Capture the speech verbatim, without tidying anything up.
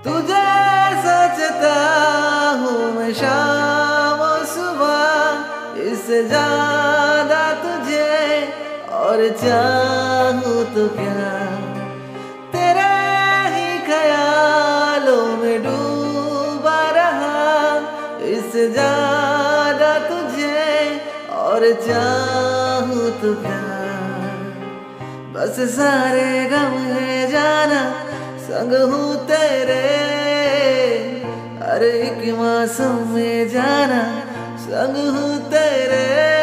तुझे सोचता हूँ मैं शाम और सुबह, इससे ज्यादा तुझे और चाहूँ तो क्या। तेरे ही ख्यालों में डूबा रहा, इससे ज्यादा तुझे और चाहूँ तो क्या। बस सारे गम है जाना संग हूँ तेरे, हर एक मौसम में जाना संग हूँ तेरे।